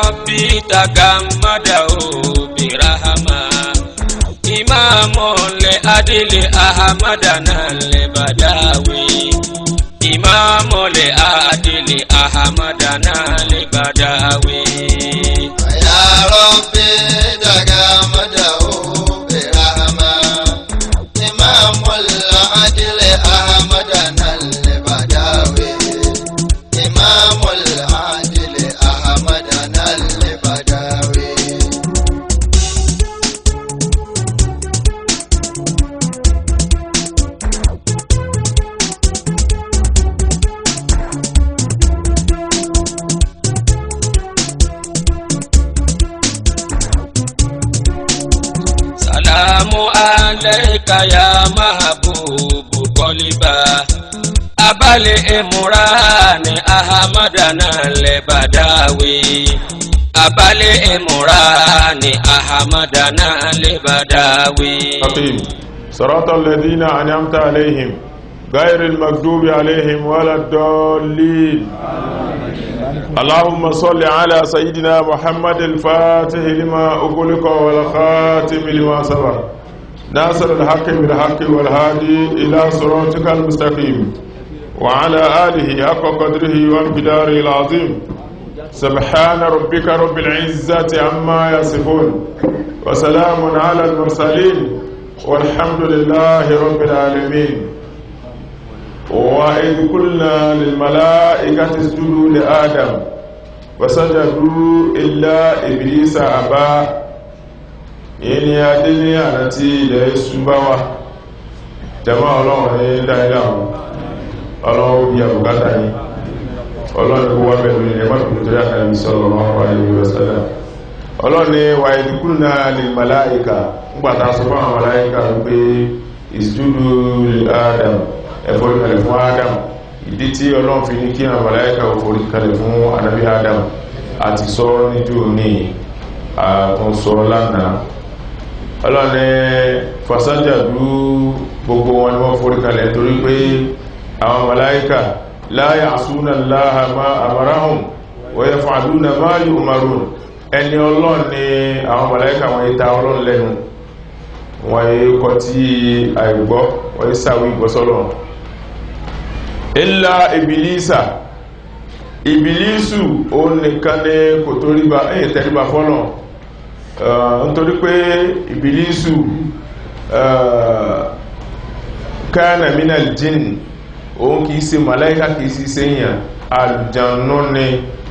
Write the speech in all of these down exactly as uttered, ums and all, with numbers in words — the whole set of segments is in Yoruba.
ربي تغمده برحمة إمام لعدل أحمدنا البداوي إمام لعدل أحمدنا البداوي يا ربي تغمده برحمة إمام العدل أحمدنا البداوي إمام العدل أحمدنا البداوي سلام عليك يا محبوب قلبا أبا الإمران أحمدنا البداوي أبا الإمران أحمدنا البداوي حكيم صراط الذين أنعمت عليهم غير المغضوب عليهم ولا الضالين اللهم صل على سيدنا محمد الفاتح لما أغلق والخاتم لما سبق ناصر الحق بالحق والهادي إلى صراطك المستقيم وعلى آله حق قدره وامتداره العظيم سبحان ربك رب العزة عما يصفون وسلام على المرسلين والحمد لله رب العالمين. وإذ قلنا للملائكة اسجدوا لآدم فسجدوا إلا إبليس أبى إني أدني أنتي ليسبوا جماعة الله دائما الله يبغتني الله هو بيني ما كنت يا صلى الله عليه وسلم الله ni wa idh qulna lil malaika ngba sọ fún àwọn malaika pé isjudu li Adam ẹ̀fọ́rí kalẹ̀ fún Adam ìdí tí Ọlọ́run fi ní kí àwọn màláíkà ẹ̀fọ́rí kalẹ̀ fún Ànábì Adam àti sọ níjò ní àtúnsọ lánàá Ọlọ́run ní fasajadu gbogbo wọn ni wọ́n forí kalẹ̀ torí pé àwọn màláíkà la ya'suna Allaha ma amarahum wa yaf'aluna ma yu'marun ẹni Ọlọ́run ní àwọn màláíkà wọn ìta Ọlọ́run lẹ́nu wọ́n yí kọ́ tí àìgbọ́ wọ́n yí sáwí ìgbọ́sọ́lọ̀ illa ìbìlísà ìbìlísù ó nìkan ní kò tó ríba ẹ̀yẹ tẹ́ríba fọ́lọ̀ nítorí pé ìbìlísù kana minal jinn òun kìí ṣe màláíkà kìí sí sẹ́yìn àlùjànnú ni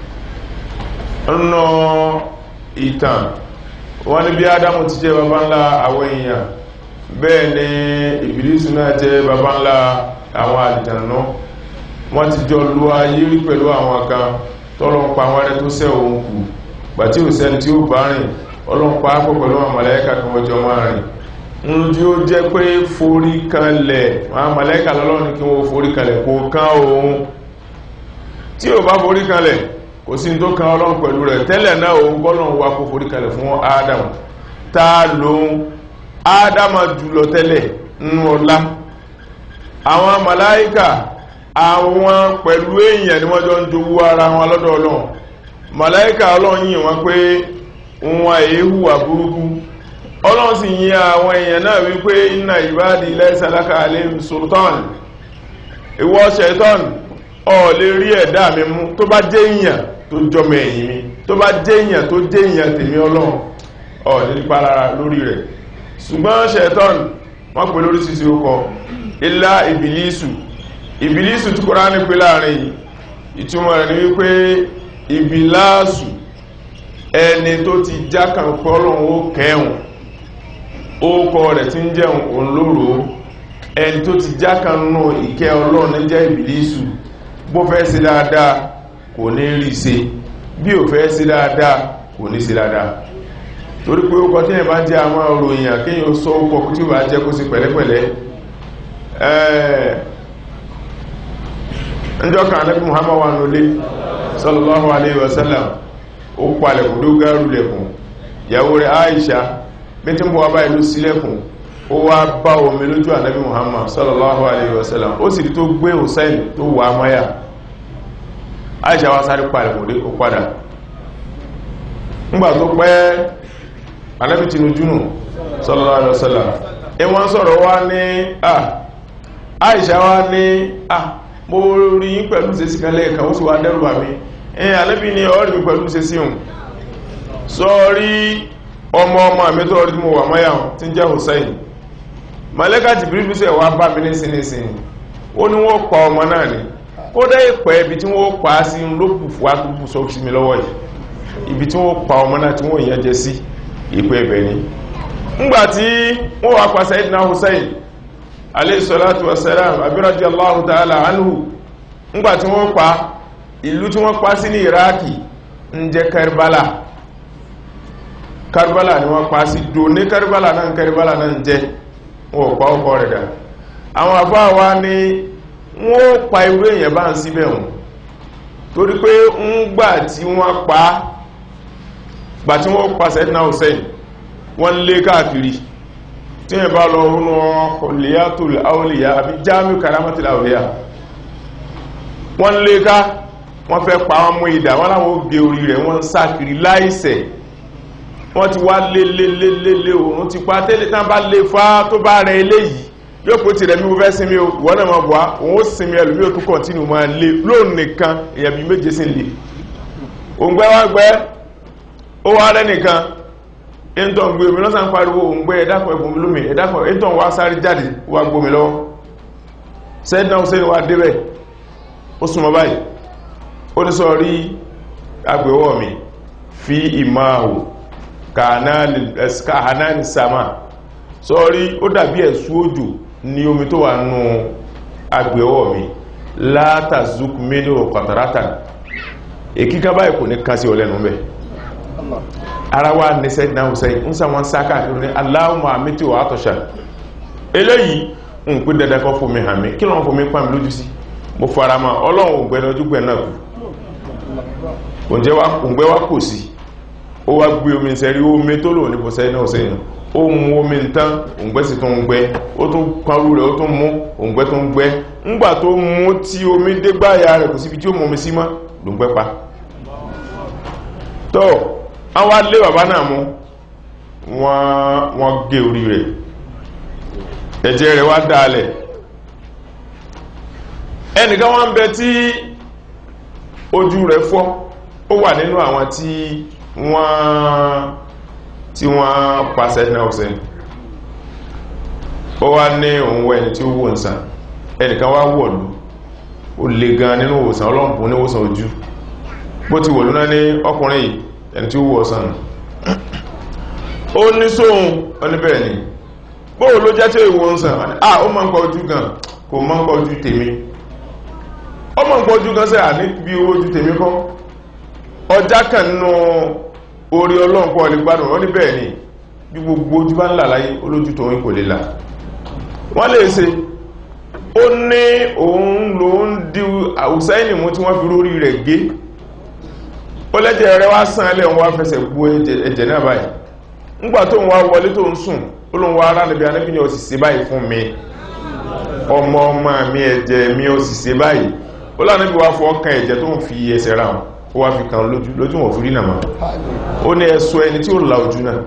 ọ̀nà ìtàn wọ́n ní bí Ádámù ti jẹ́ baba ńlá àwọn èèyàn bẹ́ẹ̀ ni ìbìlísù náà jẹ́ baba ńlá àwọn àlùjànnú wọ́n ti jọ lò ayé rí pẹ̀lú àwọn kan tọ́lọ́ pa àwọn ẹni tó ṣẹ̀ òun kù gbàtí ò sẹ́ni tí ó bá rìn ọlọ́pàá pọ̀ pẹ̀lú àwọn màláíkà kan wọ́n jọ máa rìn ń jí ó jẹ́ pé forí kanlẹ̀ àwọn màláíkà lọ́lọ́run kí wọ́n forí kanlẹ̀ kò kán òun tí ò bá forí kanlẹ̀ kò sí tó kan Ọlọ́run pẹ̀lú rẹ̀ tẹ́lẹ̀ náà òun bọ́lọ́run wá kó forí kalẹ̀ fún Ádámù tá lóhun Ádámù jùlọ tẹ́lẹ̀ nínú ọlá àwọn màláíkà àwọn pẹ̀lú èèyàn ni wọ́n jọ ń jowú ara wọn lọ́dọ̀ Ọlọ́run màláíkà Ọlọ́run yìn wọ́n pé wọn èéhù àbúrúkú Ọlọ́run sì yìn àwọn èèyàn náà wípé inna ibadi laysa laka alayhim sultan ìwọ ṣẹ̀tán ó lè rí ẹ̀dá mi mú tó bá jẹ́ èèyàn tó jọmọ ẹ̀yìn mi tó bá jẹ́ èèyàn tó jẹ́ èèyàn tèmi Ọlọ́run ó lè nípa lára lórí rẹ̀ ṣùgbọ́n ṣẹ̀tán wọ́n pè lórí sísí ókọ ilá ìbìlísù ìbìlísù tí Kùránì pè láàrin yìí ìtumọ̀ rẹ̀ ni wípé ìbìláàsù ẹni tó ti jákàn pọ́lọ́run ó kẹ́hùn ókọ rẹ̀ tí ń jẹun òun lóró ẹni tó ti jákàn nù ìkẹ́ Ọlọ́run ní jẹ́ ìbìlísù bó fẹ́ sí dáadáa kò ní rí ṣe bí ò fẹ́ sí dáadáa kò ní sí dáadáa torí pé ó kọ tí ẹ̀ bá jẹ́ àwọn òròyìn àkíyàn ó sọ ókọ tí ó bá jẹ́ kó sí pẹ̀lẹ́pẹ̀lẹ́ ẹ̀ẹ́jọ́ kan Ànábì Muhammad wà nílé sallallahu alayhi wa sallam ó palẹ̀kùn ló gárù lẹ̀kùn ìyàwó rẹ̀ Aisha bí tí ń bọ̀ wá báyìí ló sílẹ̀kùn ó wá bá omi lójú Ànábì Muhammad sallallahu alayhi wa sallam ó sì rí tó gbé Hussein tó wà máyà Aisha wá sáré palẹ̀kùn dé kó padà ńgbà tó pẹ́ Ànábì tinújúnù sallallahu alaihi wasallam ìwọ̀n sọ̀rọ̀ wá ní ah Àìṣà wá ní ah mo rí pẹ̀lú ṣe sí kan lẹ́ẹ̀kan ó sì wá dẹ́rù bà mí ẹ̀yìn Ànábì ní ọ̀rẹ́ mi pẹ̀lú ṣe sí hùn sọ́rí ọmọ ọmọ àmì tó ọdún mo wà máyà tí ń jẹ́ Hussein Màláíkà Jibril sẹ̀ wá bá mi nísinsìn ó ní wọ́n pa ọmọ náà ni ó dẹ́ ìpẹ́ ibi tí wọ́n pa á sí ló bù fún àtúbù sọ sí mi lọ́wọ́ yìí ibi tí wọ́n pa ọmọ náà tí wọ́n yẹn jẹ sí ìpẹ́ ibẹ̀ ni ńgbàtí wọ́n wá pa Sayyidina Hussein alayhi salatu wassalam abi radiyallahu ta'ala anhu ńgbàtí wọ́n pa ìlú tí wọ́n pa sí ní Iraki ń jẹ́ Karbala Karbala ni wọ́n pa sí do ní Karbala náà Karbala náà ń jẹ́ wọ́n pa ọkọ̀ rẹ̀ dà àwọn àfáà wa ní wọ́n pa irú èèyàn bá ń síbẹ̀ hùn torí pé ń gbà tí wọ́n pa gbà tí wọ́n pa Sayyidina Hussein wọ́n lé káàkiri tí wọ́n bá lọ rúnú Hulyatul Awliya àbí Jami'u Karamatil Awliya wọ́n lé ká wọ́n fẹ́ pa wọn mú ìdà wọ́n láwọn ó gé orí rẹ̀ wọ́n ń sákiri láìsẹ̀ wọ́n ti wá lé lé lé lé lé òun ti pa tẹ́lẹ̀ tán bá lé fá tó bá rẹ eléyìí yóò kó tirẹ̀ mi mo fẹ́ sinmi o wọ́n náà máa bọ̀ á òun ó sinmi ẹlòmí ò tún kọ̀ntínú máa lé lóòn nìkan èyàn bí méje sí lè òǹgbẹ́ wá gbẹ́ ó wá rẹ́ nìkan ẹ̀ntọ́ ń gbé omi lọ́sàn pariwo òǹgbẹ́ ẹ̀dàkọ̀ ẹ̀bùn lómi ẹ̀dàkọ̀ ẹ̀ntọ́ wá sáré jáde wá gbómi lọ́wọ́ Sayyidina Hussein wá débẹ̀ ó súnmọ́ báyìí ó ní sọ rí agbèwọ́ mi fi ìmáhù kàhánà sàmà sọ́rí ó dàbí ẹ̀sù òjò ní omi tó wà nù agbèwọ́ mi látàzúk mélòó kọ̀tàrátà èkíká báyìí kò ní kán sí ọlẹ́nu mẹ́ ara wa ní Sayyidina Hussein ń sàwọn sáká àkírí ní Allahumma àmìtì wà átọ̀ṣà eléyìí ń pín dandan kọ́ fún mi hàn mí kí lọ́wọ́n fún mi pàmì lójú sí mo fara ma ọlọ́run ògbẹ́ni ojúgbẹ́ náà kù òǹgbẹ́ wá kò sí ó wá gbé omi sẹ́rí omi tó lò ní bó Sayyidina Hussein ó mú omi tán òǹgbẹ́ sì tún gbẹ́ ó tún parú rẹ̀ ó tún mú òǹgbẹ́ tó ń gbẹ́ ńgbà tó mú tí omi dégbáyà rẹ̀ kò síbi tí ó mú omi sí mọ́ ló ń gbẹ́ pa tó àwọn alé bàbá náà mú wọ́n gé orí rẹ̀ ẹ̀jẹ̀ rẹ̀ wá dáalẹ̀ ẹnìkan wọ́n ń bẹ tí ojú rẹ̀ fọ́ ó wà nínú àwọn tí wọ́n tí wọ́n pa Sayyidina Hussein ó wá ní òun wọ ẹni tí ó wò ń sàn ẹnìkan wá wọ̀lú ó lè gan nínú òwòsàn ọlọ́pùn ní òwòsàn ojú bó ti wọ̀lú náà ní ọkùnrin yìí ẹni tí ó wò ọ̀sán ó ní sóhun oníbẹ̀ẹ̀ ni bóò ló jẹ́ tí ìwò ń sàn ah ó máa ń kọ ojú gan kò máa ń kọ ojú tèmi ó máa ń kọ ojú gan sẹ́ à ní bí ojú tèmi kọ́ ọjà kan nínú orí ọlọ́nkọ́ ọlẹ́gbádùn wọ́n ní bẹ́ẹ̀ ni bí gbogbo ojú bá ń là láyé olójú tó ń kò lè là wọ́n lè ṣe ó ní òun ló ń di Hussein mú tí wọ́n fi rórí rẹ̀ gé ó lẹ́jẹ̀ rẹ̀ wá sàn ẹlẹ́ òun wá fẹsẹ̀ gbó ẹ̀jẹ̀ náà báyìí ńgbà tó ń wá wọlé tó ń sùn ó lóun wá ara níbi anábì ní ó sì ṣe báyìí fún mi ọmọ ọmọ mi ẹ̀jẹ̀ mi ó sì ṣe báyìí ó lánàbí wá fọ ọkàn ẹ̀jẹ̀ tó ń fi ẹsẹ̀ ra wọn ó wá fi kan lójú lójú wọn fúrí nàmà ó ní ẹ̀sọ́ ẹni tí ó la ojú náà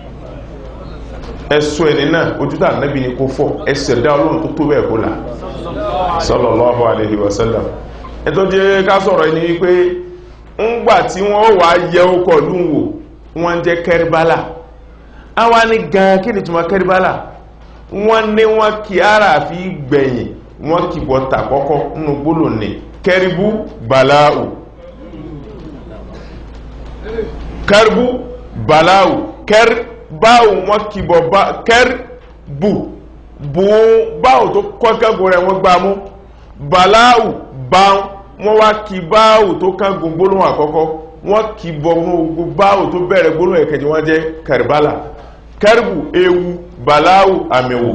ẹ̀sọ́ ẹni náà ojú tà nábì ní kó fọ́ ẹsẹ̀ dá ọlọ́run tó tó bẹ́ẹ̀ kó là sallallahu alaihi wasallam ẹ̀tọ́ jẹ́ ká sọ̀rọ̀ ẹni wípé ńgbà tí wọ́n wà yẹ ọkọ̀ lúwò wọ́n jẹ́ Karbala àwa ní gan kí ni túnmọ̀ Karbala wọ́n ní wọ́n kí ara fi gbẹ̀yìn wọ́n kì bọ́ tàkọ́kọ́ nínú gbólò ní kẹrìbú bàláù kẹrìbú bàláù kẹrìbáù wọ́n kì bọ́ kẹrìbú bú báù tó kọ́kẹ́gùn rẹ̀ wọ́n gbá mú bàláù báù wọ́n wá kì báù tó kángun gbólóhùn àkọ́kọ́ wọ́n kì bọ́ báù tó bẹ̀rẹ̀ gbólóhùn ẹ̀kẹ́jì wọ́n jẹ́ Karbala kẹrìbù ewu bàláù àmìwò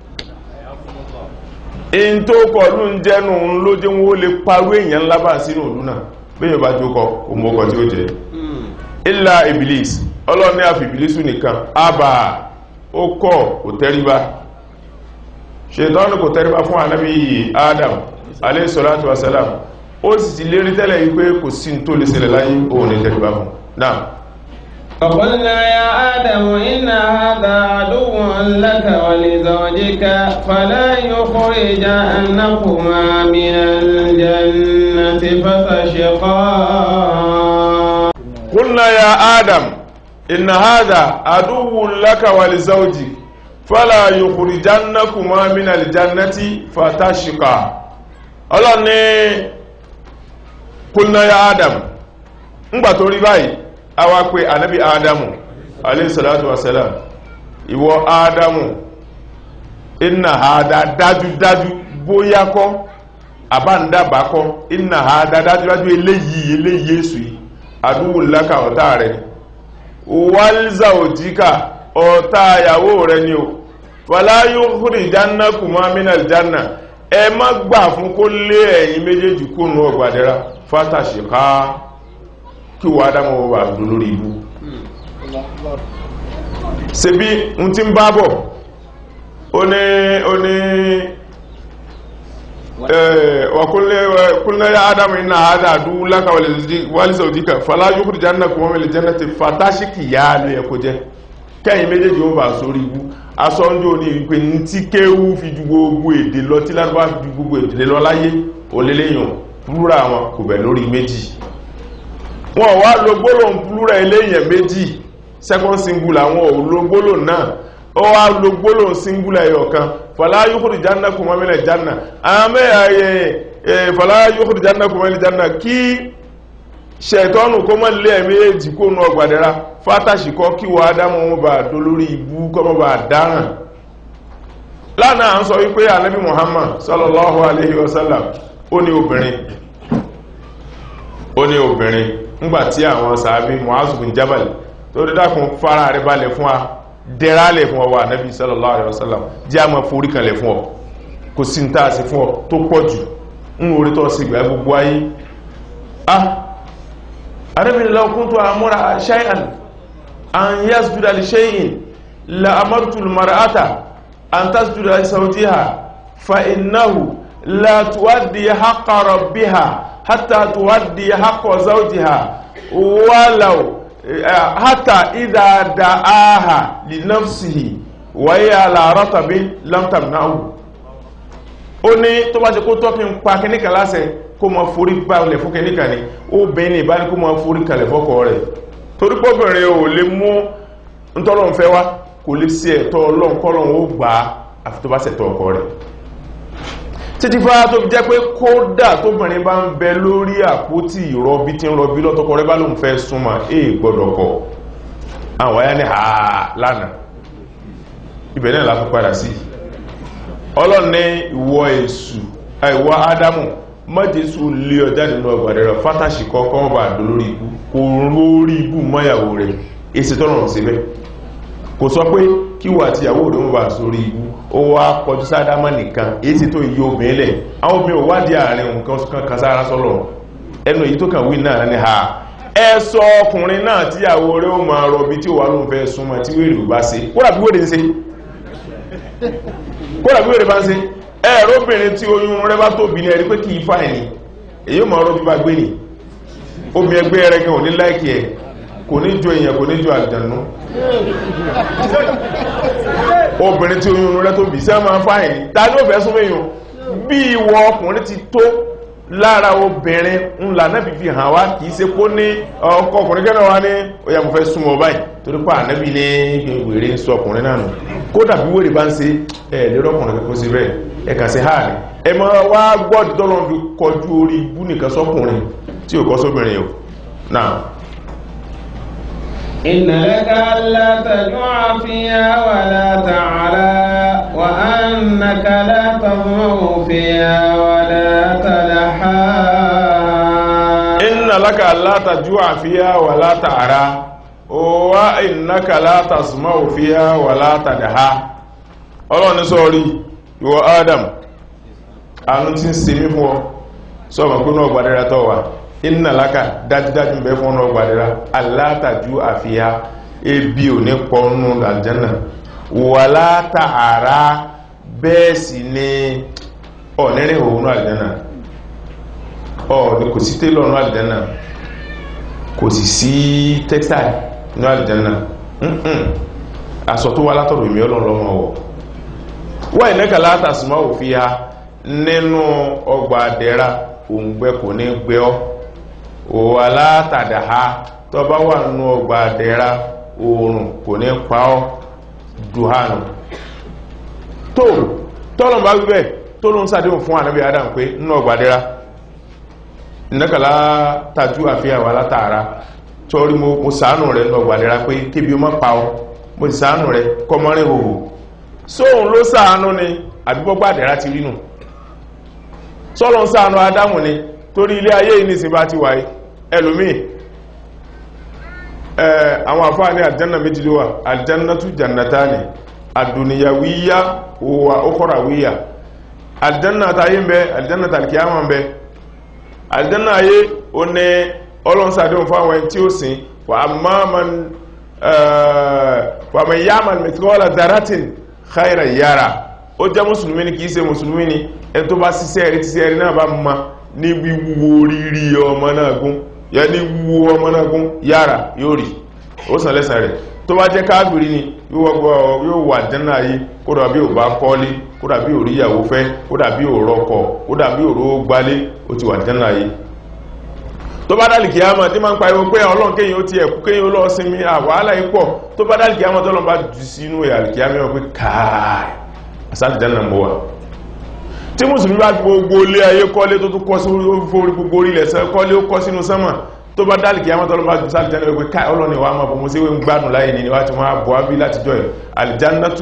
in tó kọlù ń jẹ́nu ló jẹ́ wọ́n lè parú èèyàn lábà sínú òlú náà bẹ́yàn bá jókọ òmùọkọ̀ tí ó jẹ́ illa Iblis ọlọ́ni àfi Ìbílísù nìkan àbà ó kọ̀ kò tẹríba ṣètọ́nù kò tẹríba fún ànábì Adam alayhi salatu wasalam ó sì ti lérí tẹ́lẹ̀ wípé kò sí tó lè ṣẹlẹ̀ láyé òun ní tẹríba fún náà فقلنا يا آدم إن هذا عدو لك ولزوجك فلا يخرجنكما من الجنة فتشقا. قلنا يا آدم إن هذا عدو لك ولزوجك فلا يخرجنكما من الجنة فتشقا. Ọlọ́run ní قلنا يا آدم ńgbà tó rí báyìí àwa pé ànábì Ádámù alayhi salatu wassalam, ìwọ Ádámù, inna hada dájúdájú bóyá kọ́ àbáǹdàbà kọ́, inna hada dájúdájú eléyìí eléyìí èsù yìí àdúwò lákà ọ̀tá rẹ̀ ni wal zawjika ọ̀tá ìyàwó rẹ̀ ni o fala yukhrijannakuma minal janna, ẹ má gbà fún kó lé ẹ̀yin méjèèjì kúrò ọgbàdẹ́ra fatashqa, kí wọ́n Ádámù wà lórí ibú. ṣe bí n ti ń bá bọ̀ ó ní ó ní وقلنا يا آدم إن هذا عدو لك ولزوجك فلا يخرجنكما من الجنة فتشقيا ló yẹ kó jẹ́ kẹ́yìn méjèèjì ó bá sórí ibú. asọ́njọ́ ní ìpé ní tí kéwú fi ju gbogbo èdè lọ, tí lárúbá fi ju gbogbo èdè lọ láyé oléléyàn plúra wọn kò bẹ̀ lórí méjì. wọn wá lo gbólóhùn plúra eléyàn méjì, second singular wọn ò lo gbólóhùn náà, ó wá lo gbólóhùn singular ẹyọ kan, fala yukhrijannakuma minal janna. àmì ẹ̀yẹ fala yukhrijannakuma minal janna, kí ṣẹ̀tọ́nù kó mọ́ lé ẹ̀mí èjì kó nù ọgbàdẹ́ra fátàṣìkọ́ kí wọ́n Ádámù wọn bá dolórí ibú kọ́ mọ́ bá dáràn. lánàá à ń sọ wípé ànábì Muhammad sallallahu alayhi wa sallam ó ní obìnrin ó ní obìnrin ńgbàtí àwọn sàábí Mu'adh bin Jabal tó dé dákun fara rẹ̀ balẹ̀ fún wa, dẹ̀rálẹ̀ fún ọwọ́ ànábì sallallahu alayhi wa sallam, jẹ́ àmọ́ forí kalẹ̀ fún ọ, kò sí ń tàà sí fún ọ tó pọ̀ jù ń orí tó sì gbà gbogbo ayé. ah arábìnrin law kuntu amura shay'an an yasjuda li shay'in la amartu al-mar'ata an tasjuda li zawjiha fa innahu la tuwaddi haqqa rabbiha hatta tuwaddi haqqa zawjiha walau hatta idha da'aha li nafsihi wa hiya ala ratabin lam tamna'u. ó ní tó bá ṣe kó tọ́ kí n pa kíníkà lásẹ̀ kó mọ forí balẹ̀ fún kíníkà ni ó bẹ́ẹ̀ ní ìbáni kó mọ forí kalẹ̀ fọ́kọ rẹ̀, torí pọ́bìnrin ò lè mú ntọ́lọ́n fẹ́ wá, kò lè sí ẹ̀tọ́ ọlọ́run kọ́lọ́run ó gbà á àfi tó bá ṣẹ̀tọ́ ọkọ rẹ̀. títí fáá tó fi jẹ́ pé kódà tóbìnrin bá ń bẹ lórí àpótí ìrọbí tí ń rọbí lọ́tọ́kọ rẹ̀ bá lóun fẹ́ súnmọ́ èè gbọ́dọ̀ kọ̀. àwọn ayá ní àá lánàá ibẹ̀ náà láti padà sí. ọlọ́run ní ìwọ èṣù ìwọ Ádámù mọ́jẹ́sù lé ọjà nínú ọgbàdẹ̀rẹ̀ fátàṣìkọ́ kọ́ bá dolórí ibú, kò rórí ibú mọ́yàwó rẹ̀, èsì tọ́rọ̀ síbẹ̀. kò sọ pé kí wà tí ìyàwó rẹ̀ ń bá sórí ibú, ó wá kọjú sádámà nìkan, èsì tó yí obìnrin lẹ̀. àwọn obìnrin ò wádìí àárín nǹkan kan sára sọ́lọ̀, ẹnu èyí tó kàn wí náà ní ha ẹ sọ ọkùnrin náà tí ìyàwó rẹ̀ ó máa rọbí tí ó wà lóun fẹ́ súnmọ́ tí wèrè ò bá ṣe, kódà bí wèrè ń ṣe kódà bí wèrè bá ń ṣe ẹ̀rọ obìnrin tí oyún rẹ̀ bá tóbi ní ẹ̀rí pé kì í fà ẹ̀ní èyí mọ̀ ọ̀rọ̀ bí bá gbé ní omi ẹgbẹ́ rẹ̀ gan ò ní láìkì ẹ̀, kò ní jọ èèyàn kò ní jọ àlùjànnú. obìnrin tí oyún rẹ̀ tóbi sí máa fà ẹ̀ní ta ní ó fẹ́ súnmọ́ èèyàn bí ìwọ ọkùnrin ti tó lára obìnrin ńlá náà fi hàn wá, kìí ṣe kó ní ọkọ ọkùnrin kẹ́nà wá ní ọya mo fẹ́ súnmọ́ báyìí, torí pa ànábì ní wèrè ń sọ ọkùnrin náà nù. kódà bí wèrè bá ń ṣe ẹ̀ lérò ọkùnrin kó sí bẹ́ẹ̀ ẹ̀kà sí háàrí ẹ ma wá gbọ́dì tọ́lọ́n fi kọjú orí ibú nìkan sọ́kùnrin tí ò kọ́ sóbìnrin yóò náà. inna laka alla tajua fiha wa la ta'ala wa annaka la tadhma'u fiha wa la tadha. inna laka alla tajua fiha wa la ta'ala wa innaka la tasma'u fiha wa la tadha. ọlọ́ni sọ́ọ̀rí ìwọ Adam àánú tí ń ṣe mí fún ọ sọ́ọ̀mọ̀ pé náà gbàdẹ́ra tọ́ wà inna laka dájúdájú bẹ́ fún ọ gbàdẹ́ra alátàjú àfíà ebi ò ní pọnú àlùjánnà wala ta'ara bẹ́ẹ̀ sì ni ọ̀nẹ́rẹ́ òun àlùjánnà ọ̀ ní kò sí tẹ́lọ̀ ọ̀nà àlùjánnà, kò sì sí textile ní àlìjánà aṣọ tó wá látọ̀rọ̀ ìmí ọlọ́run wọ̀ wọ́n ìnẹ́kà látàsímọ́ òfin ha nínú ọgbà àdẹ́ra òǹgbẹ kò ní gbé ọ́ òwà látàdà ha tó bá wà nínú ọgbà àdẹ́ra oòrùn kò ní pa ọ́ duhanu tó tọ́lọ̀ bá wíbẹ̀ tó ló ń sàdéhùn fún ànábì Adam pé nínú ọgbà àdẹ́ra ìnẹ́kà látàjú àfihàn wà látàrà torí mo ṣàánú rẹ̀ nínú ọgbà àdẹ́ra pé kébi o má pa ọ́ mo sì ṣàánú rẹ̀ kọmọrin òhù sóhun ló ṣàánú ni àbígbọ́gbà àdẹ́ra ti rínú sọ́lọ́ ń ṣàánú Ádámù ni torí ilé ayé yìí nìsìn bá ti wáyé ẹlòmíì àwọn àfáà ní àlìjánà méjì ló wà àlìjánàtú jannatani àdùnìyàwíyá wà ókọ́ràwíyá àlìjánà táyé ń bẹ àlìjánà tàlìkíyàmà ń bẹ àlìjánà ayé ó ní ọlọ́nsàdéhùn fáwọn ẹni tí ó sìn wà máa yàmà mithqala dharratin khayran yara ó jẹ́ mùsùlùmí ni kìí ṣe mùsùlùmí ni ẹni tó bá ṣiṣẹ́ rí tíṣẹ́ rí náà bá ma ní wíwúwo rírí ọmọ náà gún yẹ ní wíwúwo ọmọ náà gún yára yóò rí ó sàn lẹ́sàn rẹ̀ tó bá jẹ́ káàkiri ni yóò wà jẹ́nà ayé kódà bí ò bá kọ́lé kódà bí ò rí ìyàwó fẹ́ kódà bí ò rọ́kọ kódà bí ò ró gbálé ó ti wà jẹ́nà ayé tó bá dálì kìyàmà tí ma ń pariwo pé ọlọ́run kéyìn ó ti ẹ̀kú kéyìn ó lọ sinmi àwàhálà ipọ̀ tó bá dálì kìyàmà tó lọ bá jù sínú ìyàlìkìyàmà wọn pé káàì àsáàtì jẹ́ nàmbọ̀ wà tí mùsùlùmí bá gbogbo ilé ayé kọ́lé tó tún kọ́ sí orí gbogbo orílẹ̀ kọ́lé ó kọ́ sínú sánmà tó bá dálì kìí àmọ́tọ́ lọ́pàá jù sáàtì jẹ́ pé káì ọlọ́ni wà máa bọ̀ mọ́ sí wé ń gbádùn láyé ní wá tí wọ́n á bọ̀ á bí láti jọ ẹ̀ aljannatu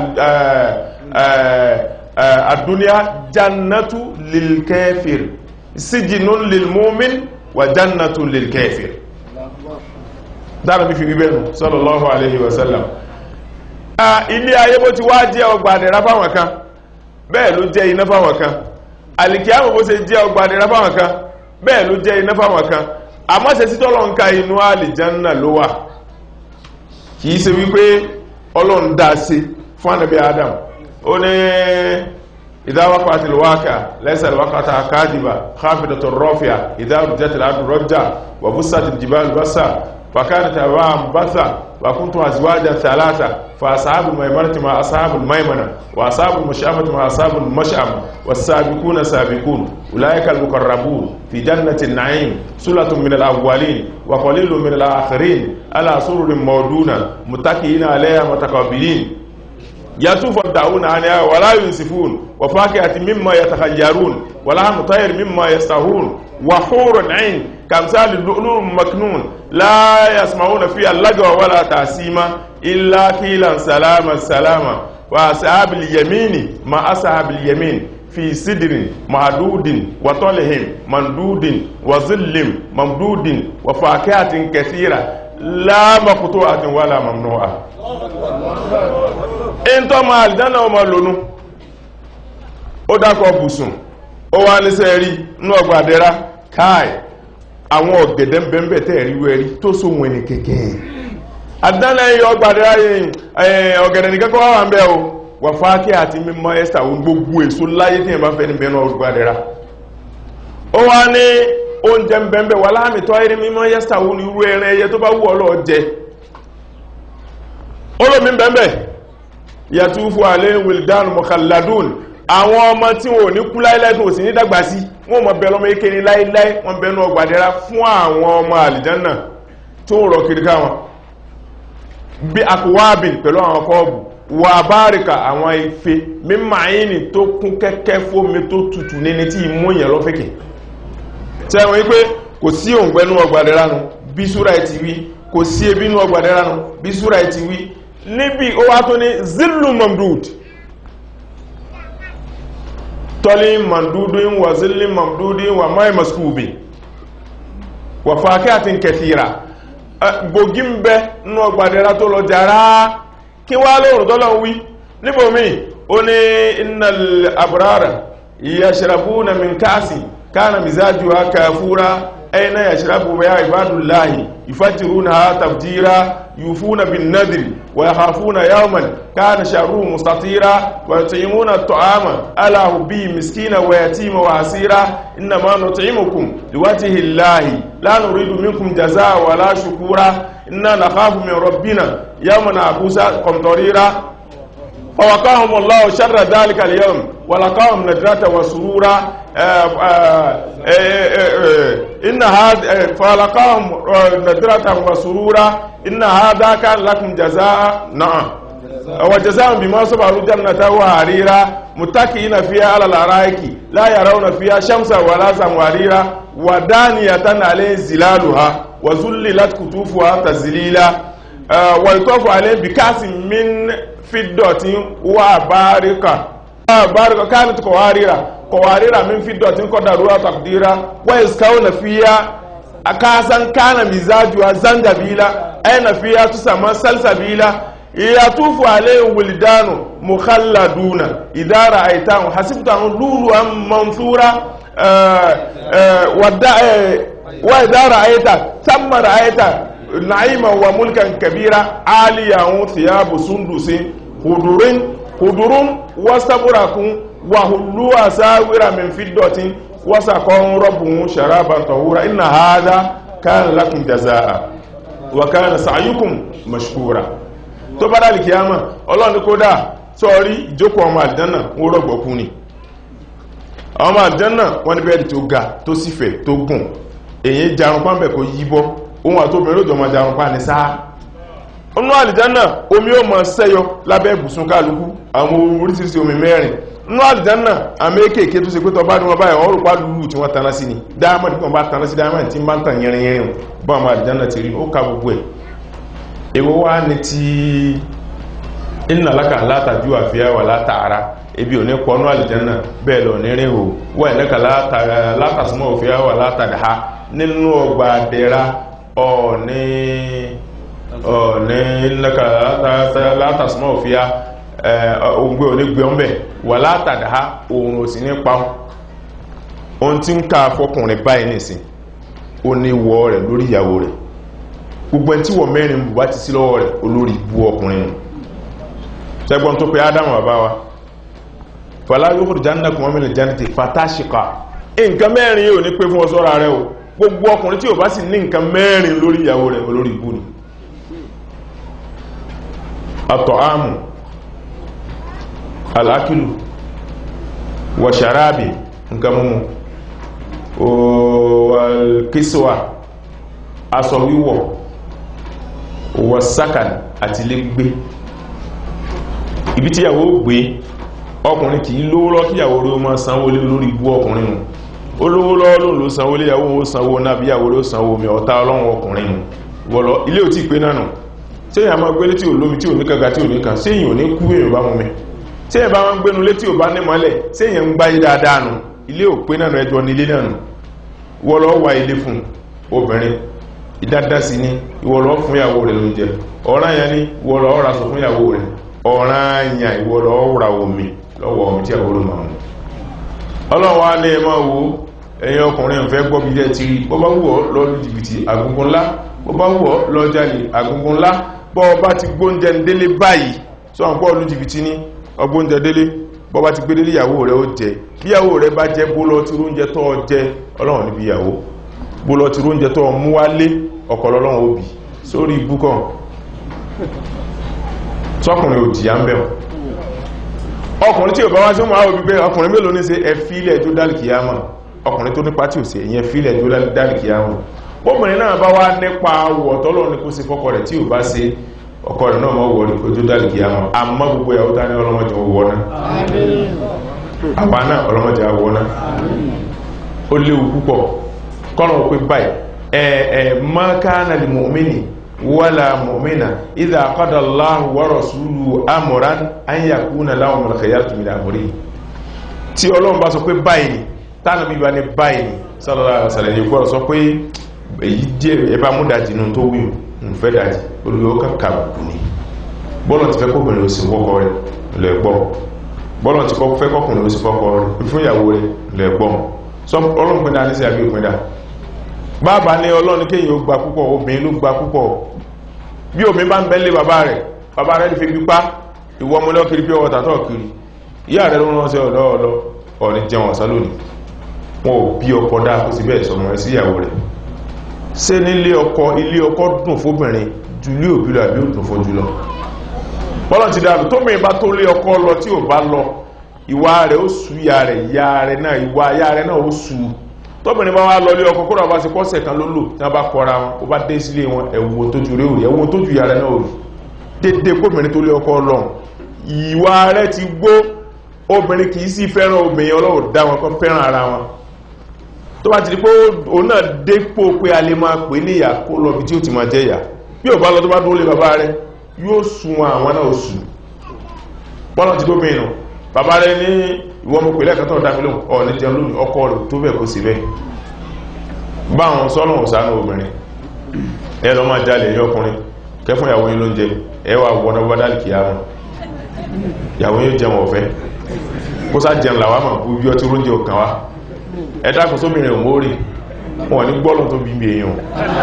àdúnyá jannatu lil kafir sijinun lil mu'min wa jannatu lil kafir dára bí fi bí bẹ́nu sallallahu alaihi wasallam ilé ayé bó ti wá jẹ́ ọgbà àdẹ̀rà fáwọn kan bẹ́ẹ̀ ló jẹ́ iná fáwọn kan alìkíyàmù bó ṣe jẹ́ ọgbà àdẹ̀rà fáwọn kan bẹ́ẹ̀ ló jẹ́ iná fáwọn kan àmọ́ ṣe sí tọ́lọ̀ ń ka inú àlìjánà ló wà kìí ṣe wípé ọlọ́run dá sí fún ànábì Adam ó ní ìdáwọ́pá àti ìlúwákà lẹ́sẹ̀ ìlúwákàtà káàdìbà káfídọ̀tọ̀ rọ́fíà ìdáwọ́pá àti rọ́jà wàbúsà ti jìbá lùbásà وكانت أبواهم بثا وكنت أزواجا ثلاثة فأصحاب الميمنة مع أصحاب الميمنة وأصحاب المشأمة مع أصحاب المشأمة والسابقون سابقون أولئك المقربون في جنة النعيم سلة من الأولين وقليل من الآخرين على سرر موضونة متكئين عليها متقابلين يطوف الدعون عنها ولا ينسفون وفاكهة مما يتخيرون ولحم طير مما يستهون وحور عين كامثال اللؤلؤ المكنون لا يسمعون فيها اللغو ولا تأثيما إلا قيلا سلاما سلاما وأصحاب اليمين ما أصحاب اليمين في سدر معدود وطلح ممدود وظل ممدود وفاكهة كثيرة لا مقطوعة ولا ممنوعة إنتو ما الجنة وما لونو ó dákọ̀ bùsùn ó wá ní sẹ́rí ní ọgbà àdẹ́rà káì àwọn ọ̀gẹ̀dẹ̀ bẹ̀m̀bẹ̀ tẹ́ẹ̀rí wẹ́rí tó sóhun ẹni kẹ́kẹ́ àdánlẹ́yìn ọgbà àdẹ́rà yìí ọ̀gẹ̀dẹ̀ ní kẹ́kọ́ wà ń bẹ́ o wà fákẹ́ àti mímọ́ ẹ́sà gbogbo èso láyé tí ẹ bá fẹ́ ní bẹ́ẹ̀ náà ọgbà àdẹ́rà ó wá ní oúnjẹ bẹ̀m̀bẹ̀ wà láàmì tọ́ ẹ̀rí mímọ́ ẹ́sà ní irú ẹran ẹyẹ tó bá wù ọ́ lọ jẹ olómi bẹ̀m̀bẹ̀ yàtúfù alẹ́ wildan mukhalladun àwọn ọmọ tí wọn ò ní kú láíláí tó sì ní dàgbà sí wọn mọ̀ bẹ̀rẹ̀ ọmọ ìkéni láíláí wọn bẹ̀rẹ̀ ọgbà àdẹ́rà fún àwọn ọmọ àlìjánà tó rọ̀ kiri káwọn bí akọwàbì pẹ̀lú àwọn kọ́ọ̀bù wà báríkà àwọn ife mímọ̀ àyíní tó kún kẹ́kẹ́ fómi tó tutù níní tí ìmúyàn lọ́fẹ́kẹ̀ tí wọ́n wípé kò sí òǹgbẹ́nú ọgbà àdẹ́rà nù bí súra ẹ̀ ti wí kò sí ebi nú ọgbà àdẹ́rà nù bí súra ẹ̀ ti wí níbi ó wá tó ní zillu mamdud tọ́lí mandudin wa zillin mamdudin wa mai maskubi wa fakihatin kathira gbogin bẹ nínú ọgbà àdẹ́rà tó lọ jàrá kí wá lóòrùn tọ́lọ wí níbòmí ó ní innal abrara yashrabuna min kasi kana mizajuha kafura أين يشربوا يا عباد الله يفجرونها تفجيرا يوفون بالنذر ويخافون يوما كان شره مستطيرا ويطعمون الطعام على حبه مسكينا ويتيما وعسيرا إنما نطعمكم لوجه الله لا نريد منكم جزاء ولا شكورا إنا نخاف من ربنا يوما عبوسا قمطريرا فوقاهم الله شر ذلك اليوم ولقاهم نجرة وسرورا إن هذا فلقاهم نجرة وسرورا إن هذا كان لكم جزاء نعم وجزاء بما صبروا جنة وحريرا متكئين فيها على الأرائك لا يرون فيها شمسا ولا زمهريرا ودانية عليه ظلالها وذللت كتوفها تذليلا ويطوف عليه بكأس من فضة وبارقة بارقة كانت قواريرا قواريرا من فضة قدروها تقديرا ويسقون فيها كأسا كان مزاجها زنجبيلا أين فيها تسمى سلسبيلا يطوف عليهم ولدان مخلدون إذا رأيتهم حسبتهم لؤلؤا منثورا وإذا رأيت ثم رأيت نعيما وملكا كبيرا عاليا ثياب سندس خضر خضر واستبرق وهلوا أساور من فضة وسقاهم ربهم شرابا طهورا إن هذا كان لكم جزاء وكان سعيكم مشكورا tó bá dálì kìyàmá Ọlọ́run kódà sọ́rí ìjókòó ọmọ àlìjánà wọ́n rọ̀gbọ̀kú ni ọmọ àlìjánà wọ́n ní bẹ́ẹ̀dì tó ga tó sífẹ̀ tó gùn èyí jarun pàmbẹ̀ kò yíbọ́ ohun àtóbìnrin lójọ ma jarun pa ní sáà ọmọ àlìjánà omi ó mọ sẹ́yọ lábẹ́ ìbùsùn kálukú àwọn oríṣiríṣi omi mẹ́rin nínú àlìjánà àmì èkéèké tó ṣe pé tọba ní wọn báyìí ọrùn pa lùlù tí wọ́n taná sí ni dáàmọ́dì kan bá taná sí dáàmọ́dì tí ń bá ń tàn yẹrin yẹrin bá ọmọ àlìjánà ti rí ó ká gbogbo ẹ̀ èwo wá ní tí inna laka látàjú àfíà wà látàrá ebi ò ní pọnú àlìjánà bẹ́ẹ̀ lọ ní rí o wà ìlẹ́kà látàsímọ̀ òfíà wà látàdá nínú ọgbà àdẹ́ra ọ̀ní ìlẹ́kà látàsímọ̀ òfíà ògbé ò ní gbé ọmọ wà látàdá òun ò sí ní pa ohun tí ń ká fọkùnrin báyìí nìsín ó ní wọ rẹ̀ lórí ìyàwó rẹ̀ gbogbo ẹni tí wọ́n mẹ́rin bù bá ti sí lọ́wọ́ rẹ̀ olórí ibú ọkùnrin nù ṣẹgbọ́n tó pé Ádámù bàbá wa fàlá yóò kò jánà kùnmọ́ mílẹ̀ jánàtì fàtàṣìkà nǹkan mẹ́rin yóò ní pé fún ọsọ́ra rẹ̀ o gbogbo ọkùnrin tí ò bá sì ní nǹkan mẹ́rin lórí ìyàwó rẹ̀ olórí ibú ni àtọ̀ámù alákìlù wàṣàrábì nǹkan múmu òwàkísíwà aṣọ wíwọ̀ wọ̀sákàn àti lé gbé ibi tí ìyàwó gbé ọkùnrin kìí lówó lọ kí ìyàwó rẹ̀ ó máa sanwó lé lórí ibú ọkùnrin nù ó lówó lọ́wọ́ lóun ló sanwó lé ìyàwó ó sanwó náà bí ìyàwó rẹ̀ ó sanwó mi ọ̀tá ọlọ́run ọkùnrin nù wọ́lọ́ ilé ò tí pé náà nù tí èyàn máa gbé létí olómi tí ò ní kàga tí ò ní kàn sí èyàn ò ní kú èyàn bá mú mi tí èyàn bá máa ń gbénu létí ò bá ní mọ́lẹ̀ sí èyàn ń gbáyé dáadáa nù ilé ò pé náà ẹjọ́ ní ilé náà nù wọ́lọ́ wá ilé fún obìnrin ìdádásí ní ìwọ̀lọ́ fún ìyàwó rẹ̀ lóúnjẹ ọ̀ràn yẹn ní ìwọ̀lọ́ ọ̀rà sọ fún ìyàwó rẹ̀ ọ̀ràn yẹn ìwọ̀lọ́ ọ̀rà omi lọ́wọ́ omi tí ìyàwó rẹ̀ máa mú ọlọ́wọ́ alẹ́ ẹ máa wo ẹ̀yin ọkùnrin ọ̀fẹ́ gbọ́ bí jẹ́ ti rí bọ́ bá wù ọ́ lọ lu jìbìtì àgùngùn ńlá bọ́ bá wù ọ́ lọ jalè àgùngùn ńlá bọ́ bá ti gbóúnjẹ délé báyìí sọ́n pọ́ lu jìbìtì ní ọgbóúnjẹ délé bọ́ bá ti gbé délé ìyàwó rẹ̀ ó jẹ bí ìyàwó rẹ̀ bá jẹ bó lọ tí oúnjẹ tó jẹ ọlọ́run níbi ìyàwó bó lọ tí oúnjẹ tó mú wálé ọ̀kọ̀lọ́lọ́wọ́ òbí sórí ibúkọ̀ sọ́kùnrin ò jìyà ń bẹ̀rún ọkùnrin tí ò bá wá sí ọmọ àwọn òbí pé ọkùnrin mélòó ní ṣe ẹfílẹ̀ tó dálìkìyàmà ọkùnrin tó nípa tí ò sí ẹ̀yẹn fílẹ̀ tó dálìkìyàmà bóbìnrin náà bá wá nípa wọ̀tọ́lọ́ ní kó sí fọ́kọ rẹ̀ tí ò bá ṣe ọkọ rẹ̀ náà mọ́ wọ̀ rí ojú dálìkìyàmà àmọ́ gbogbo ìyàwó tá ní ọlọ́mọdé wọ́n náà àwa náà ọlọ́mọdé wọ́n náà ó léwu púpọ̀ kọ́nà pé báyìí ma kana lil mu'mini wala mu'mina idha qada Allahu wa rasuluhu amran an yakuna lahum al-khiyaratu min amrihi tí Ọlọ́run bá sọ pé báyìí tánà bí bá ní báyìí sallallahu alaihi wasallam yìí gbọ́rọ̀ sọ pé èyí jẹ́ ẹbá múdàjì nù tó wíwù ń fẹ́ dájì olùyọ́ kàkà bù ní bọ́lọ̀ ti fẹ́ kóbìnrin ó sì fọ́kọ rẹ̀ lẹ́gbọ́ bọ́lọ̀ ti fẹ́ kọkùnrin ó sì fọ́kọ rẹ̀ fún ìyàwó rẹ̀ lẹ́gbọ́ Ọlọ́run pín dá ní sí àbí òpin dá bàbá ní ọlọ́run kéyìn ó gba púpọ̀ obìnrin ló gba púpọ̀ bí omi bá ń bẹ́lẹ̀ bàbá rẹ̀ bàbá rẹ̀ fi pípá ìwọ ọmọdé kiri pé ọwọ́ tàtọ̀ kiri ìyá rẹ̀ ló rán sí ọ̀lọ́ ọ̀lọ́ ọ̀ní jẹun ọ̀sán lónìí wọn ò bí ọkọ dáa kó sì bẹ́ẹ̀ sọmọ rẹ̀ sí ìyàwó rẹ̀ ṣé nílé ọkọ ilé ọkọ dùn fóbìnrin ju ilé òbí lọ àbí òdùn fojú lọ bọ́lọ̀ ti dáa tó mìíràn bá tó lé ọkọ lọ tí ò bá lọ ìwà rẹ̀ ó sú ìyá rẹ̀ ìyá rẹ̀ náà ìwà ìyá rẹ̀ náà ó sú tóbìnrin bá wá lọ lé ọkọ kó rà bá ṣe kọ́sẹ̀ kan ló lò tí wọ́n bá kọra wọn ó bá dé sílé wọn ẹ̀wọ̀n tó ju rẹ̀ òrì ẹ̀wọ̀n tó ju ìyá rẹ̀ náà òrì dédé kóbìnrin tó lé ọkọ lọ ìwà rẹ̀ ti gbó obìnrin kì í sí fẹ́ràn obìnrin ọlọ́wọ́ dá wọn kan fẹ́ràn ara wọn tó bá ti di pé òun náà dépò pé a lè máa pè ní ìyá kó lọ bí tí ó ti máa jẹ ìyá bí ò bá lọ tó bá dúró lé bàbá rẹ̀ yóò sun àwọn náà sùn bọ́lá ti dóbìnrin nù bàbá rẹ̀ ní ìwọ́n mú pèlẹ́ kan tó dámi lóhùn ọ̀ ní jẹun lónìí ọkọ rẹ̀ tó bẹ̀ kó sí bẹ́ẹ̀ báwọn sọ́nà òsánà obìnrin ẹ lọ máa jalè ẹ̀yọ́ ọkùnrin kẹfún ìyàwó yín ló ń jẹ ẹ wà wọ́n náà wádàlì kìí àwọn ìyàwó yín jẹun ọ̀fẹ́ kó sá jẹun làwá mà bú bí ọtí oúnjẹ ọ̀kan wá ẹ dákun sómìnrin ò mórí wọn ní gbọ́lọ̀ tó bí bí èèyàn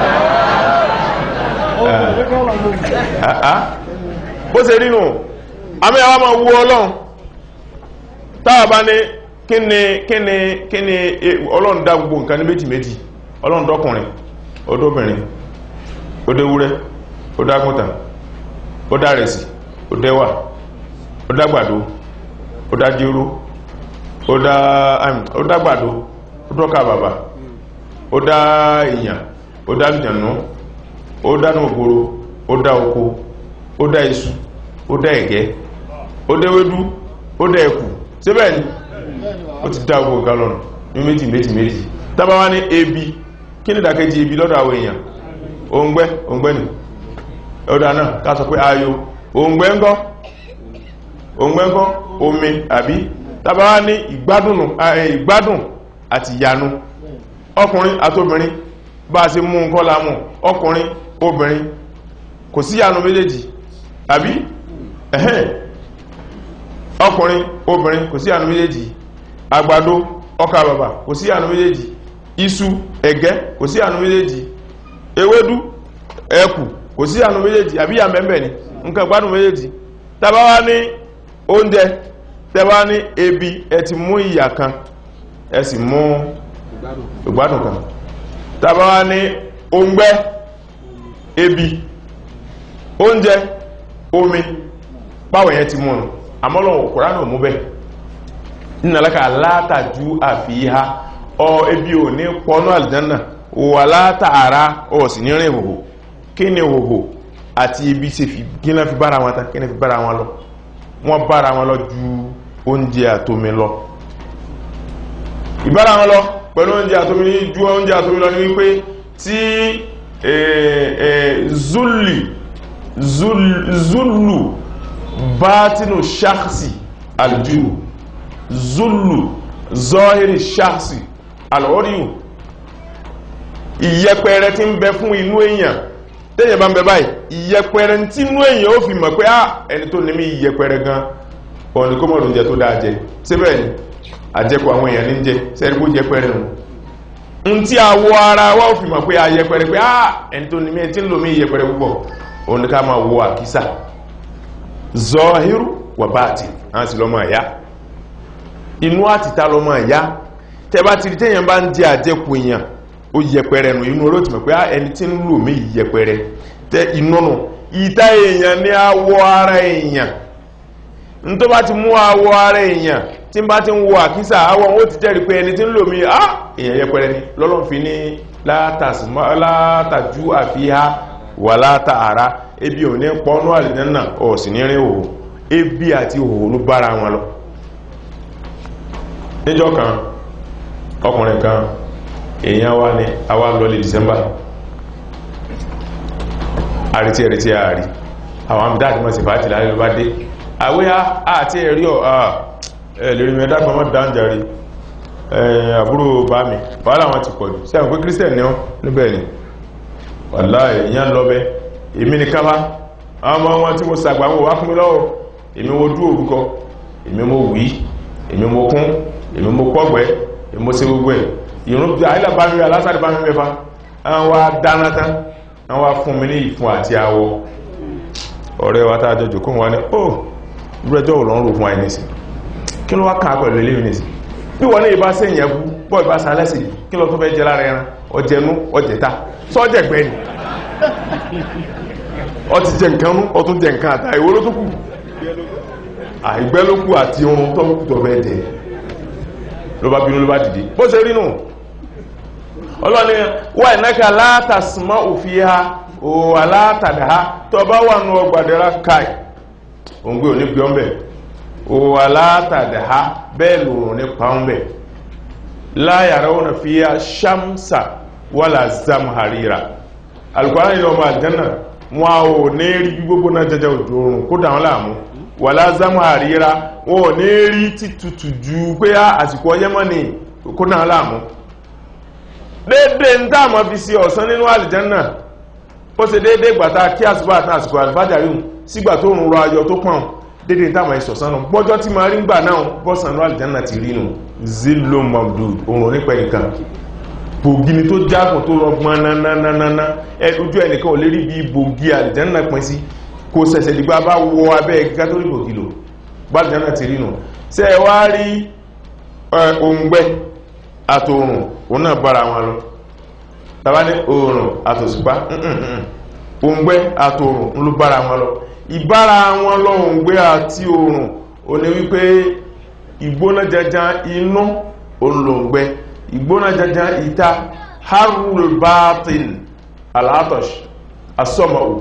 bó ṣe rí nù àmì àwọn máa wú ọlọ́run táwà bá ní kíni kíni kíni ọlọ́run dá gbogbo nǹkan ní méjì méjì ọlọ́run dọ́kùnrin ọdọ́bìnrin ọdẹ́wúrẹ́ ọdágúntàn ọdárẹ̀sì ọdẹ́wà ọdágbàdo ọdájéró ọdágbàdo ọdọ́kàbàbà ọdá èèyàn ọdálùjànú ọdánù ògbòrò ọdá oko ọdá iṣu ọdá ẹ̀gẹ́ ọdẹ́wédú ọdá ẹ̀kù síbẹ̀ ni ó ti dá ogun galọ́nù ní méjì méjì méjì tàbá wá ní ebi kí ní ìdàkejì ebi lọ́dọ̀ àwọn èèyàn òǹgbẹ́ òǹgbẹ́ ni ọ̀dọ̀ náà ká sọ pé ayò òǹgbẹ́ ńkọ́ òǹgbẹ́ ńkọ́ omi àbí tàbá wá ní ìgbádùn àti ìyanu ọkùnrin àtobìnrin bá a ṣe mú nǹkan lámù ọkùnrin obìnrin kò sí ìyanu méjèèjì àbí ẹ̀hẹ́n ọkùnrin obìnrin kò sí ìyanu méjèèjì àgbàdo ọkà bàbà kò sí ìyanu méjèèjì iṣu ẹ̀gẹ́ kò sí ìyanu méjèèjì ewédú ẹ̀kù kò sí ìyanu méjèèjì àbí ìyà mẹ́mẹ́ ni nǹkan gbádùn méjèèjì tàbá wá ní oúnjẹ tàbá ní ebi ẹ ti mú ìyà kan ẹ sì mú ìgbádùn kan tàbá wá ní òǹgbẹ ebi oúnjẹ omi báwọn yẹn ti mú ọ̀nà àmọ́lọ́wọ̀ Kùránì ò mú bẹ́ ìnàlákà látàjú àfihà ọ ebi ò ní pọnú àlìjánà wà látàrá ọ sì ní rìn ìhòhò kí ni ìhòhò àti ibi ṣe fi gínà fi bára wọn ta kí ni fi bára wọn lọ wọ́n bára wọn lọ ju oúnjẹ àtomi lọ ìbára wọn lọ pẹ̀lú oúnjẹ àtomi ní ju oúnjẹ àtomi lọ ní wípé tí zulli zullu bátínù shakhsi aljú zullu zọ́hìrì shakhsi alọ́ríù ìyẹpẹrẹ tí ń bẹ fún inú èèyàn tẹ́yẹ̀ bá ń bẹ báyìí ìyẹpẹrẹ tí inú èèyàn ó fi mọ̀ pé á ẹni tó ní mí ìyẹpẹrẹ gan ọ̀nì kó mọ̀rún jẹ tó dáa jẹ síbẹ̀ ni àjẹkù àwọn èèyàn ní jẹ sẹ́rí kó jẹpẹrẹ nù ń tí àwọ ara wa ó fi mọ̀ pé àyẹpẹrẹ pé á ẹni tó ní mí tí ń lò mí ìyẹpẹrẹ púpọ̀ òní ká máa wọ àkísà zọ́hírù wà báàtì á sì lọ́mọ ẹ̀yá inú àtìta lọ́mọ ẹ̀yá tẹ́bá ti rí tẹ́yàn bá ń jẹ àjẹkù èèyàn ó yẹpẹrẹ nù inú olóòtú mọ̀ pé ẹni tí ń lò mí yẹpẹrẹ tẹ́ inú nù ìta èèyàn ní awọ ara èèyàn ní tó bá ti mú awọ ara èèyàn tí bá ti ń wọ àkísà awọ ó ti jẹ́rìí pé ẹni tí ń lò mí á èèyàn yẹpẹrẹ ni lọ́lọ́n fi ní látàjú àfihà wà látàrá ebi ò ní pọ́nú àlìjánà ọ̀ sì ní rí òhò ebi àti òhò ló bára wọn lọ níjọ́ kan ọkùnrin kan èèyàn wá ní àwa lọlé December àrítí ẹ̀rítí ààrí àwọn àmìdáàdì mọ́ sí fàájì láàrin ló bá dé àwẹ́ àti ẹ̀rí ọ̀ ẹ̀lẹ́rí mẹ́dá pàmọ́ dáńjàrí àbúrò bá mi wàhálà wọn ti pọ̀jù sí àwọn pé Christian ní ọ́ níbẹ̀ ni wàláhì èèyàn lọ́bẹ̀ èmi ní kábá àwọn ọmọ wọn tí mo sàgbà wọn wá fún mi lọ́wọ́ èmi mo dú orúkọ èmi mo wí èmi mo kún èmi mo pọ́gbẹ́ èmi mo ṣe gbogbo ẹ̀ ìrún bí àìlà bá mi rí alásàdì bá mi mẹ́fà àwọn adáná tán àwọn afún mi ní ìfun àti awọ ọ̀rẹ́ wa tààjọ jòkó wọn ni ó rẹjọ́ òlọ́run rò fún àìníṣì kí ló wá kàn pẹ̀lú ilé ìníṣì bí wọ́n ní ìbá sí ìyẹn bọ́ ìbá sálẹ́sì kí lọ tó fẹ́ jẹ lára ẹran ọjẹnú ọjẹta sọ́jẹ̀gbẹ́ ni ọ ti jẹ nǹkan rú ọ tún jẹ nǹkan àtà ìwó ló tó kù àìgbẹ́ ló kù àti ohun tó kù tó fẹ́ jẹ ló bá bínú ló bá dìde bó ṣe rí nù ọlọ́ni wà ìnáka látàsímọ́ òfin ha o alátàdá tó bá wà nù ọgbàdẹ́ra káì òǹgbé ò ní gbé ọ́n bẹ̀ o alátàdá bẹ́ẹ̀ lòrùn ní pàún bẹ̀ láyàrá wọn fi ya ṣámsà wàlà zamharira alukọ́rán yìí ọmọ àjẹ́nà wọn ò ní rí gbogbo náà jẹjẹ òjò oòrùn kó dáwọn láàmú wàlà zamharira wọn ò ní rí títútù ju pé àsìkò ọyẹ́mọ́ ni kó dáwọn láàmú dédé ń dáàmọ́ fi sí ọ̀sán nínú àlìjẹ́nà ó ṣe dédé gbàtà kí àsìkò àtàn àsìkò àlùfájàrí sígbà tó ń rọ ayọ̀ tó pọ̀n dédé ń dáàmọ́ ìṣọ̀sán nù gbọ́jọ́ tí ma rí ń gbà náà bọ́sàn nínú àlìjẹ́nà ti rí nù zillo mamdud òun nípa nǹkan bògì ni tó jágùn tó rọgbọ́n nánánáná ojú ẹnìkan ò lè rí bí bògì àlìjẹ́nà pín sí kò ṣẹ̀ṣẹ̀ dìgbà bá wọ abẹ́ ẹ̀gá tó rí bògì lò bá àlìjẹ́nà ti rí nù ṣe ẹ wá rí òǹgbẹ àtòrùn òun náà bára wọn lọ tàbá ní òòrùn àtòṣùpá òǹgbẹ àtòrùn ló bára wọn lọ ìbára wọn lọ òǹgbẹ àti òòrùn ò ní wípé ìgbóná janjan inú olóògbé ìgbóná janjan ìta harul batin alatosh asọ́mọ̀wò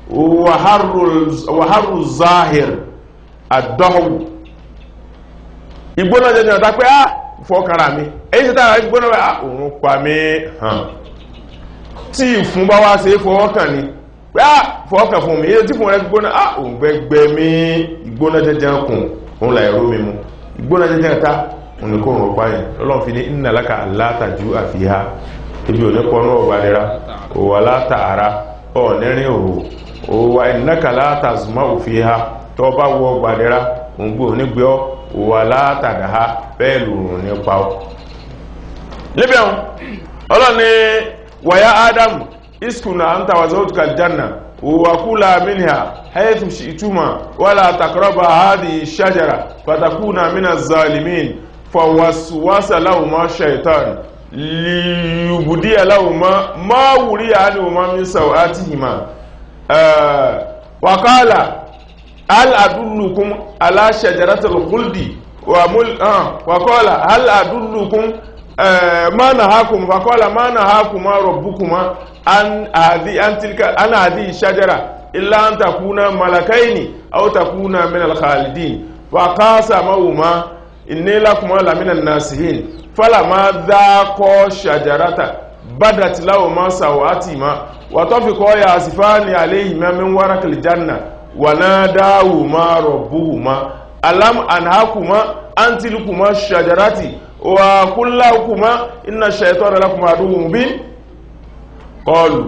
wa harul zahir adọ́wò ìgbóná janjan ta pé á fọ́kàrà mi èyí tí tààrà ìgbóná wẹ́ òun pa mí hàn tí ìfún bá wá ṣe fọwọ́kàn ni pé á fọwọ́kàn fún mi èyí tí fún rẹ̀ gbóná á òun gbẹ́gbẹ́ mi ìgbóná janjan kùn òun là ẹ̀rọ mímú ìgbóná jẹ́jẹ́ ta òníkó òun páyìn lọ́lọ́n fi ní inna laka alátajú àfihà ibi òníkọ́ náà gbàdẹ́ra òwà látàárá ọ̀nẹ́rin òhò òwà innaka látàzùmọ́ òfihà tó bá wọ gbàdẹ́ra òǹgbò onígbé ọ òwà látàdáha bẹ́ẹ̀ lòrùn nípa ọ. níbẹ̀ ọlọ́ni wàyá ádámù iskuna anta wa zawjuka aljanna وكلا منها حيث شئتما ولا تقربا هذه الشجرة فتكونا من الظالمين فوسوس لهما الشيطان ليبدي لهما ما وري عنهما من سوآتهما آه وقال هل أدلكم على شجرة الخلد ومل آه وقال هل أدلكم آه ما نهاكم فقال ما نهاكما ربكما an hadi an tilka an hadi shajara illa an takuna malakaini aw takuna min al-khalidin wa qasamahuma inni lakuma la min an-nasihin falama dhaqa shajarata badat lahuma sawatima wa tafiqa yasifani alayhima min warakil janna wa nadahuma rabbuhuma alam anhakuma an tilkuma shajarati wa kullakuma inna ash-shaytana lakuma aduwwun mubin قالوا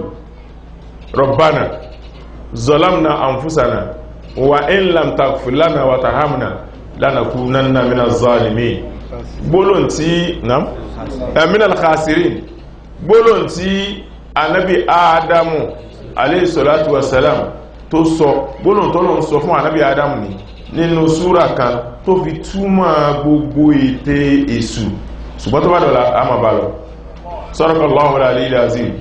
ربنا ظلمنا أنفسنا وإن لم تغفر لنا وترحمنا لنكونن من الظالمين gbólóhùn tí nam min al-khasirin gbólóhùn tí Ànábì Ádámù alayhi salatu wassalam tó sọ gbólóhùn tó lọ́n sọ fún Ànábì Ádámù ní nínú súra kan tó fi túmọ̀ gbogbo ète èṣù ṣùgbọ́n tó bá dọ̀la a máa bá lọ sadaqallahu al-aliyyil azim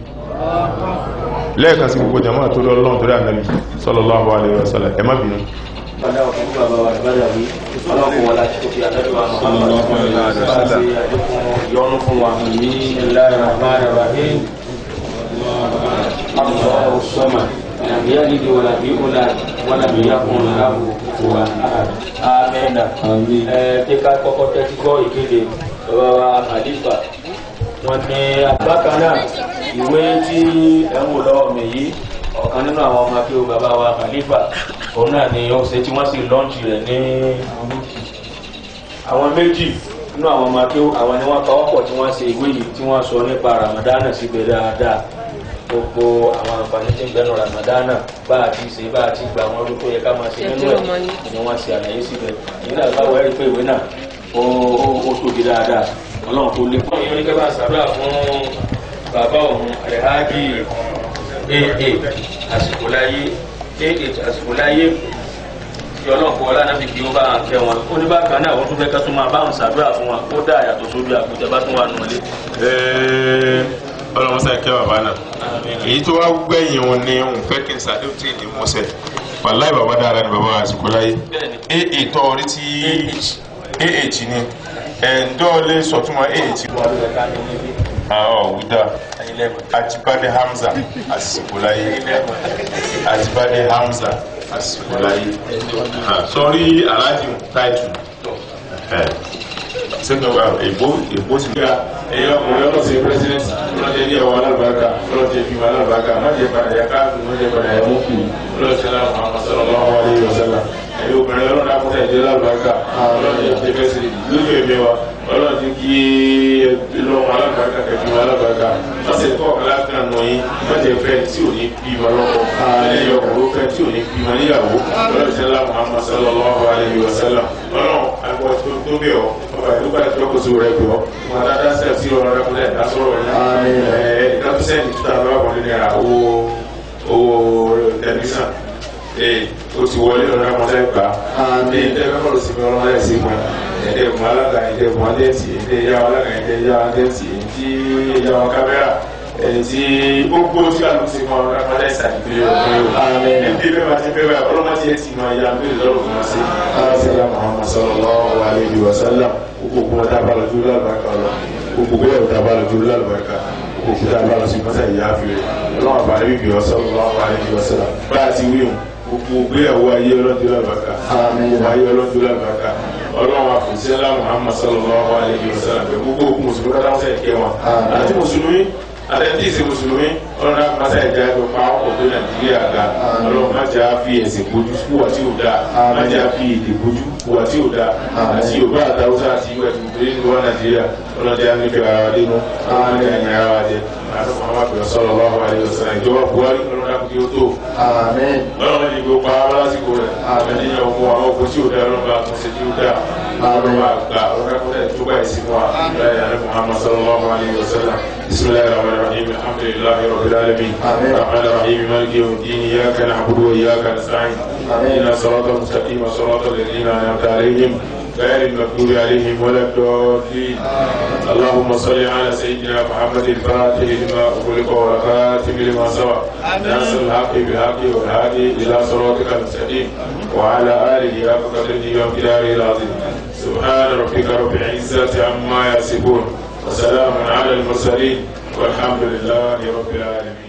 lẹ́ẹ̀kan sí gbogbo jama'a tó lọ́lọ́n torí Ànábì sallallahu alaihi wasallam ẹ má bínú padà ọ̀pọ̀ fún bàbá wa ìbádà rí ọlọ́pọ̀ wọlá tí kò fi àdájọ́ wa Muhammad ṣe àdékùn yọnu fún wa ní Bismillahir Rahmanir Rahim Allahu Samad lam yalid wa lam yulad wa lam yakun lahu kufuwan ahad. Àmín. Ẹ kí ká kọ́kọ́ tẹ́tí gbọ́ ìkéde bàbá wa Khalifa wọn ní àbákan náà ìwé tí ẹ ń wò lọ́wọ́ mi yìí ọ̀kan nínú àwọn ọmọ akíwò bàbá wa Khalifa òun náà ni ó ṣe tí wọ́n sì lọ́ǹchì rẹ̀ ní àwọn méjì nínú àwọn ọmọ akíwò àwọn ni wọ́n kọ́wọ́pọ̀ tí wọ́n ṣe ìwé yìí tí wọ́n sọ nípa Ramadana síbẹ̀ dáadáa gbogbo àwọn àǹfààní tí ń gbẹ́nu Ramadana bá a ti ṣe bá a ti gba àwọn ọdún tó yẹ ká máa ṣe nínú ẹ̀ ni wọ́n ṣe àlàyé síbẹ̀ ìyẹn náà báwo ẹ̀rí pé ìwé náà ó tóbi dáadáa ọlọ́run kò lè pọ́n ìyẹn ní kẹ́ bá ṣàdúrà fún bàbá òun alhaji aa àsìkò láyé aa àsìkò láyé kí ọlọ́pọ̀ ọlánàbí kí ó bá ń kẹ́ wọn ó ní bákan náà wọ́n tún fẹ́ ká tún máa bá wọn ṣàdúrà fún wọn ó dá àyàtọ̀ sójú àkójọ bá tún wà nù lé. ọlọ́mọsá kẹ́ bàbá náà èyí tó wá gbẹ̀yìn wọn ni òun fẹ́ kí n sàdéhùn tí ì ní mọ́sẹ̀ wàláì bàbá dára ni bàbá àsìkò láyé aa tọ́ orí tí ah ni ẹ̀ńdọ́ lè sọ̀túnmọ́ ah ọ̀ wíńdà Ajibade Hamza àsìkò láyé Ajibade Hamza àsìkò láyé sọrí aláàjì táìtù sẹ́kọ̀ọ́ wa èbó èbó sì gbà ẹ̀yọ́ ọkùnrin ọ̀nà sí president ọlọ́dẹ ní ẹ̀wọ̀n alábàákà ọlọ́dẹ fi wọn alábàákà májẹ̀ padà yà káàkiri májẹ̀ padà yà mọ́kù ọlọ́sẹ̀lá Muhammad sallallahu alaihi wasallam ẹ̀yọ́ obìnrin ọlọ́dẹ akúta ìdílé alábàákà ọlọ́dẹ ti fẹ́ sí lójú ẹ̀mí wa ọlọ́dẹ kí lọ́wọ́ alábàákà kẹfì wọn alábàákà lọ́sẹ̀ kọ́ alákan nù yín májẹ̀ fẹ́ tí ò ní bí ma lọ́kọ̀ ẹ̀yọ́ ọkùnrin fẹ́ tí ò ní bí ma níyàwó ọlọ́sẹ̀lá Muhammad sallallahu alaihi wasallam ọlọ́run àgbọ̀ tó bẹ̀ ọ́ ọba ìlú bá ìjọ kó so rẹ bẹ̀ ọ́ wọn dáadáa sẹ́ẹ̀ sí ọ̀rọ̀ rẹ kúlẹ̀ dá sọ̀rọ̀ yẹn ẹ̀ẹ́dẹ́gbẹ́sẹ̀ ní túta lọ́wọ́ kan nínú ẹ̀rà owó owó tẹlifíṣàn ee o ti wọlé ọ̀rọ̀ ọmọdé gbà ee ẹ̀ẹ́dẹ́gbẹ́ kọ́ sí mi ọlọ́mọdé sí mi ẹ̀ẹ́dẹ́gbẹ́ alága ẹ̀ẹ́dẹ́gbẹ́ adẹ́tì ẹ̀ẹ́dẹ́gbẹ́ alága ẹ̀ẹ́dẹ́gbẹ́ adẹ́tì ẹ̀ẹ́dẹ́gbẹ́ kámẹ́rà ẹ̀ẹ́dí gbogbo tí a lọ sí mọ́ ọlọ́mọdé ìsàkìlẹ̀ ọ̀gbìn ẹ̀ẹ́dẹ́gbẹ́ bá ti bẹ́ẹ̀ ọlọ́mọdé ẹ̀ ti máa ya mílíọ̀nù lọ́rùn fún wa sí aláṣẹ́lá Muhammad sallallahu alaihi wasallam gbogbo wọn dábàá lọ jù lálùbáríkà lọ gbogbo bẹ́ẹ̀ dábàá lọ jù lálùbáríkà gbogbo dábàá lọ sí mọ́sá ìyá àfihàn ọlọ́wọ́n àbálẹ́ bíbí ọ sallallahu alaihi wasallam bá a ti wí o gbogbo gbéyàwó ayé ọlọ́dún lálùbáríkà ayé ọlọ́dún lálùbáríkà ọlọ́wọ́n àfọ̀sẹ́lá Muhammad sallallahu alaihi wasallam gbogbo òkú mùsùlùmí kọ́tà wọn sẹ́yìn kẹ́ wọn àti mùsùlùmí àtẹ̀tí ìsìn mùsùlùmí ọlọ́run náà máa ṣàìjà ẹ̀dọ̀ pa ọkọ̀ tó nàìjíríà ga ọlọ́run má jà á fi ẹ̀sìn bójú wà tí ò dáa má jà á fi èdè bójú wà tí ò dáa àti yorùbá àtàwùsá àti ìwé ẹ̀dùn tó nínú wọn nàìjíríà ọlọ́dẹ á nífẹ̀ẹ́ ara wa dénú ọlọ́run á ní ara wa jẹ àtọ́kọ̀ àwọn àpẹẹrẹ sọ̀rọ̀ lọ́wọ́ àlejòsàn ìjọba buhari ọlọ́run á kú kí ó tó ọlọ́run ní gbogbo pa lásìkò rẹ̀ àmẹ́níyàn ọmọ àwọn ọkọ̀ tí ò dáa ọlọ́run bá tún ṣe tí ó dáa ọlọ́run bá gbà ọlọ́run á kú tó bá ìsìn wa Muhammad sallallahu alaihi wasallam bismillahir rahmanir rahim alhamdulillahi rabbil alamin arrahmanir rahim maliki yawmiddin iyyaka na'budu wa iyyaka nasta'in ihdina siratal mustaqim siratal ladzina an'amta alaihim غير المغضوب عليهم ولا الضالين اللهم صل على سيدنا محمد الفاتح لما أغلق والخاتم لما سبق ناصر الحق بالحق والهادي إلى صراطك المستقيم وعلى آله حق قدره ومقداره العظيم سبحان ربك رب العزة عما يصفون وسلام على المرسلين والحمد لله رب العالمين.